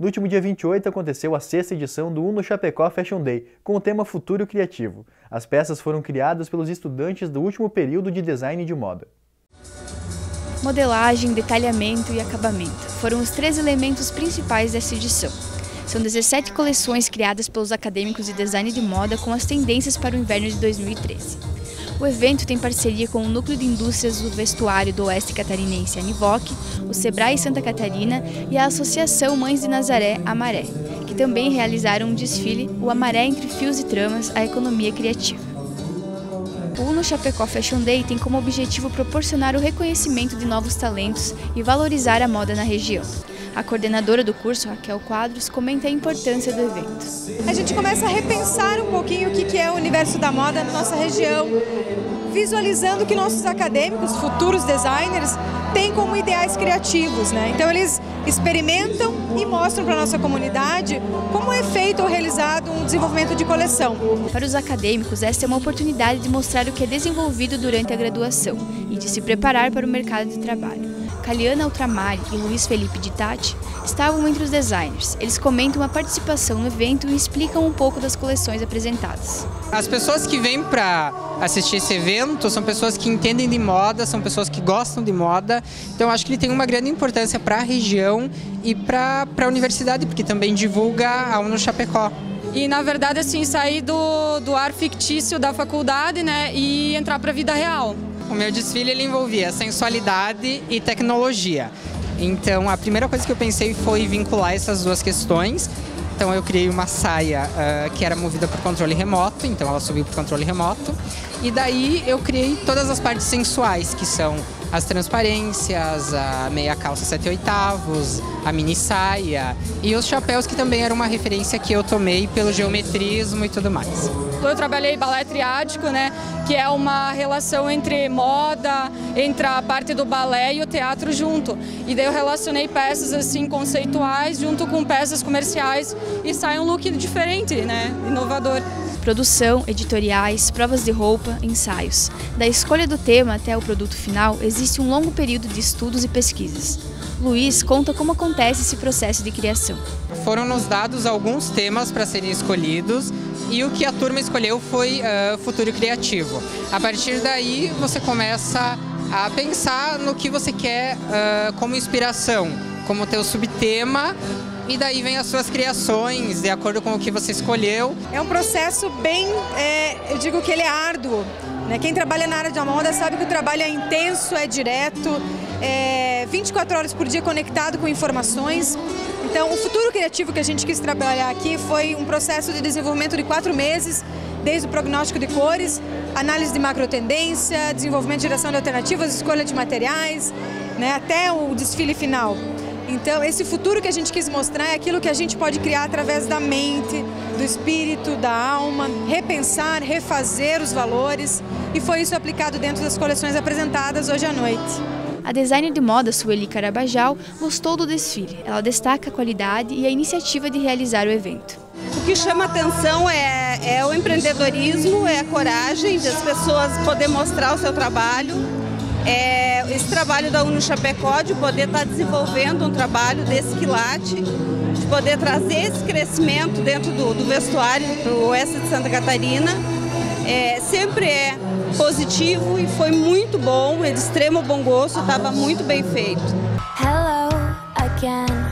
No último dia 28 aconteceu a 6ª edição do Uno Chapecó Fashion Day, com o tema Futuro Criativo. As peças foram criadas pelos estudantes do último período de design de moda. Modelagem, detalhamento e acabamento foram os 3 elementos principais dessa edição. São 17 coleções criadas pelos acadêmicos de design de moda com as tendências para o inverno de 2013. O evento tem parceria com o Núcleo de Indústrias do Vestuário do Oeste Catarinense, Anivoc, o Sebrae Santa Catarina e a Associação Mães de Nazaré, Amaré, que também realizaram um desfile, o Amaré Entre Fios e Tramas, a Economia Criativa. O Uno Chapecó Fashion Day tem como objetivo proporcionar o reconhecimento de novos talentos e valorizar a moda na região. A coordenadora do curso, Raquel Quadros, comenta a importância do evento. A gente começa a repensar um pouquinho o que é o universo da moda na nossa região, visualizando que nossos acadêmicos, futuros designers, têm como ideais criativos, né? Então eles experimentam e mostram para a nossa comunidade como é feito ou realizado um desenvolvimento de coleção. Para os acadêmicos, esta é uma oportunidade de mostrar o que é desenvolvido durante a graduação e de se preparar para o mercado de trabalho. Caliana Ultramari e Luiz Felipe de Tati estavam entre os designers. Eles comentam a participação no evento e explicam um pouco das coleções apresentadas. As pessoas que vêm para assistir esse evento são pessoas que entendem de moda, são pessoas que gostam de moda. Então acho que ele tem uma grande importância para a região e para a universidade, porque também divulga a Uno Chapecó. E, na verdade, assim, sair do ar fictício da faculdade, né, e entrar para a vida real. O meu desfile ele envolvia sensualidade e tecnologia. Então, a primeira coisa que eu pensei foi vincular essas duas questões. Então, eu criei uma saia que era movida por controle remoto, então ela subiu por controle remoto. E daí eu criei todas as partes sensuais, que são as transparências, a meia calça 7/8, a mini saia e os chapéus, que também era uma referência que eu tomei pelo geometrismo e tudo mais. Eu trabalhei balé triádico, né, que é uma relação entre moda, entre a parte do balé e o teatro junto. E daí eu relacionei peças assim conceituais junto com peças comerciais e sai um look diferente, né, inovador. Produção, editoriais, provas de roupa, ensaios. Da escolha do tema até o produto final, existe um longo período de estudos e pesquisas. Luiz conta como acontece esse processo de criação. Foram nos dados alguns temas para serem escolhidos e o que a turma escolheu foi futuro criativo. A partir daí você começa a pensar no que você quer como inspiração, como teu subtema. E daí vem as suas criações, de acordo com o que você escolheu. É um processo bem, eu digo que ele é árduo, né? Quem trabalha na área da moda sabe que o trabalho é intenso, é direto, 24 horas por dia conectado com informações. Então, o futuro criativo que a gente quis trabalhar aqui foi um processo de desenvolvimento de 4 meses, desde o prognóstico de cores, análise de macrotendência, desenvolvimento de geração de alternativas, escolha de materiais, né? Até o desfile final. Então, esse futuro que a gente quis mostrar é aquilo que a gente pode criar através da mente, do espírito, da alma, repensar, refazer os valores, e foi isso aplicado dentro das coleções apresentadas hoje à noite. A designer de moda Sueli Carabajal gostou do desfile. Ela destaca a qualidade e a iniciativa de realizar o evento. O que chama atenção é o empreendedorismo, é a coragem das pessoas poder mostrar o seu trabalho. Esse trabalho da Uno Chapecó, de poder estar desenvolvendo um trabalho desse quilate, de poder trazer esse crescimento dentro do vestuário para o oeste de Santa Catarina, sempre é positivo e foi muito bom, é de extremo bom gosto, estava muito bem feito. Hello again.